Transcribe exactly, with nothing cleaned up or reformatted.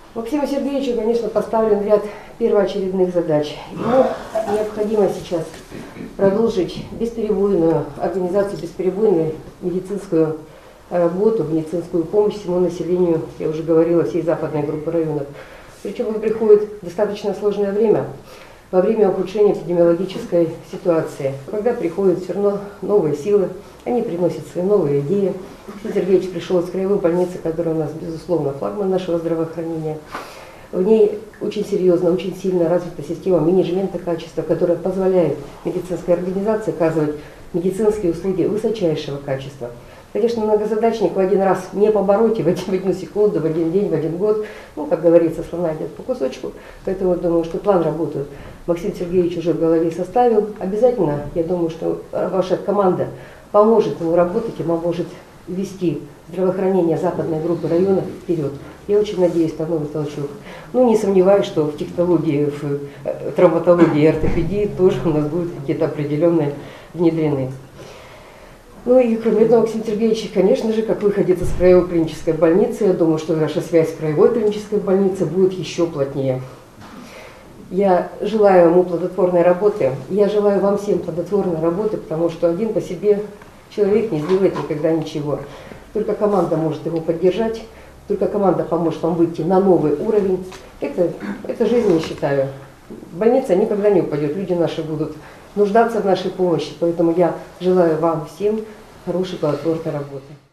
Максиму Сергеевичу, конечно, поставлен ряд первоочередных задач. Ему необходимо сейчас продолжить бесперебойную организацию, бесперебойную медицинскую работу, медицинскую помощь всему населению, я уже говорила, всей западной группы районов. Причем он приходит в достаточно сложное время, во время ухудшения эпидемиологической ситуации, когда приходят все равно новые силы, они приносят свои новые идеи. Сергеевич пришел из краевой больницы, которая у нас, безусловно, флагман нашего здравоохранения. В ней очень серьезно, очень сильно развита система менеджмента качества, которая позволяет медицинской организации оказывать медицинские услуги высочайшего качества. Конечно, многозадачник в один раз не побороть и в одну секунду, в один день, в один год. Ну, как говорится, слона идет по кусочку. Поэтому я думаю, что план работы Максим Сергеевич уже в голове составил. Обязательно, я думаю, что ваша команда поможет ему работать и поможет вести здравоохранение западной группы районов вперед. Я очень надеюсь на новый толчок. Ну, не сомневаюсь, что в технологии, в травматологии и ортопедии тоже у нас будут какие-то определенные внедрены. Ну и кроме этого, Максим Сергеевич, конечно же, как выходец из краевой клинической больницы, я думаю, что наша связь с краевой клинической больницей будет еще плотнее. Я желаю ему плодотворной работы, я желаю вам всем плодотворной работы, потому что один по себе человек не сделает никогда ничего. Только команда может его поддержать, только команда поможет вам выйти на новый уровень. Это, это жизнь, я считаю. Больница никогда не упадет, люди наши будут нуждаться в нашей помощи, поэтому я желаю вам всем хорошей плодотворной работы.